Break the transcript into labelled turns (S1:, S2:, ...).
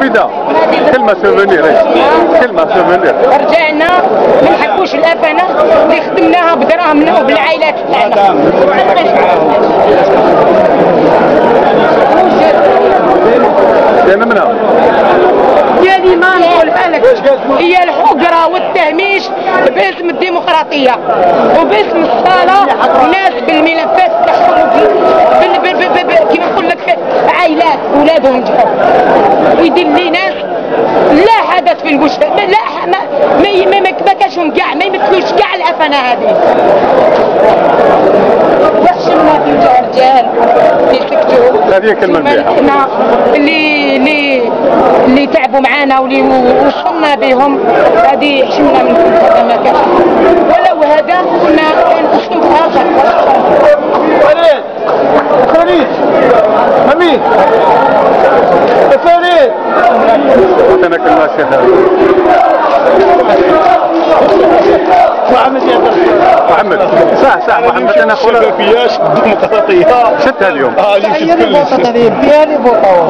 S1: سيدة كلمة سوفونير، كلمة سوفونير.
S2: رجعنا ما نحبوش الأفنة اللي خدمناها بدراهمنا وبالعائلات تاعنا.
S1: كاين منها
S2: ديالي ما نقولها لك، هي الحقرة والتهميش باسم الديمقراطية وباسم الصلاة، الناس بالملفات تاعهم كيما نقول لك عائلات ولادهم جاو ويدير لي ناس لا حدث في المجتمع، لا ما كاشهم كاع، ما يمثلوش كاع الأفنة هذه. وحشمنا في رجال يسكتوا،
S1: هذه كلمة مليحة.
S2: اللي تعبوا معانا واللي وصلنا بهم، هذه حشمنا من كل هذا ما كانش، ولو هذا كنا كان اسلوب اخر.
S3: فريد فريد حميد فريد
S1: أنا كلمة شيخ
S3: محمد
S1: محمد صح محمد. أنا أقول
S3: الشفافية الديمقراطية
S1: شفتها اليوم.
S3: اليوم شفت كلش.
S4: هذه بيان يبوطوا